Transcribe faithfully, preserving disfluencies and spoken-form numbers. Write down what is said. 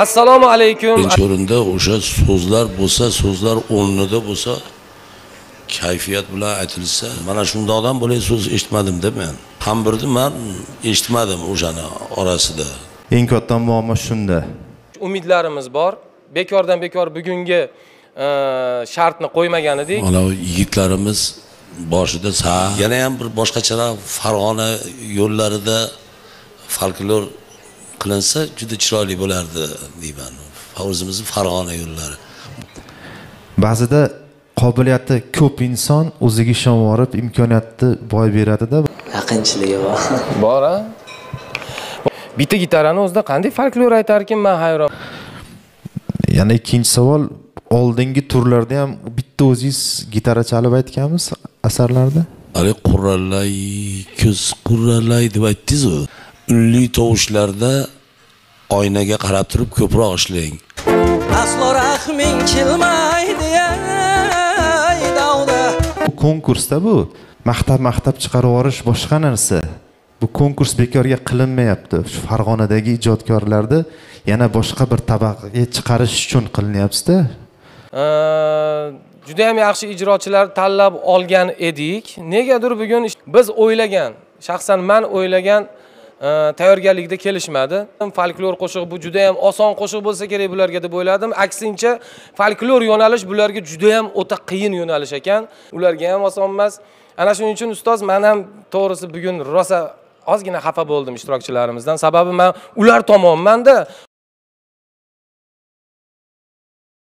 Assalomu alaykum. Birinchi o'rinda o'sha so'zlar bo'lsa, so'zlar o'rnida bo'lsa, kayfiyat bilan aytilsa, mana shundoqdan bo'lay so'z eshitmadim-da men. Ham birdi men eshitmadim o'shani orasida. Eng katta muammo shunda. Umidlarimiz bor. Bekordan bekor bugungi shartni qo'ymagan edik. Mana yigitlarimiz boshida sa, yana ham bir boshqacharoq Farg'ona yo'llarida folklor qilinsa juda chiroyli bo'lardi deyman. O'zimizning Farg'ona yo'llari. Ba'zida qobiliyati ko'p inson o'ziga ishonib olib, imkoniyatni boy beradi-da. Yaqinchiligi bor. Bor a? Bitta gitarani o'zida qanday folklor aytarkin, men hayron. Yana ikkinchi savol, oldingi turlarda ham bitta o'zingiz gitara chalib aytganmiz asarlarda? Ali qurralay, ko'z qurralay deb aytdingiz-ku. Unli tovushlarda oynaga qarab turib ko'proq ishlang. Aslo rahming kelmaydi ey davda. Bu konkursda bu maktab-maktab chiqarib yuborish boshqa narsa. Bu konkurs bekorga qilinmayapti. Shu Farg'onadagi ijodkorlarni yana boshqa bir tabaqaga chiqarish uchun qilinyapti-da. Juda ham yaxshi ijrochilar tanlab olgan edik. Negadir bugun biz o'ylagan, shaxsan men o'ylagan tayyorgarlikda kelishmadi. Folklor qo'shiq bu juda ham oson qo'shiq bo'lsa kerak bularga deb o'yladim. Aksincha, folklor yo'nalish bularga juda ham o'ta qiyin yo'nalish ekan. Ularga ham oson emas. Ana shuning uchun ustoz, men ham to'g'risi bugun rosa ozgina xafa bo'ldim ishtirokchilarimizdan. Sababi men ular tomonmanda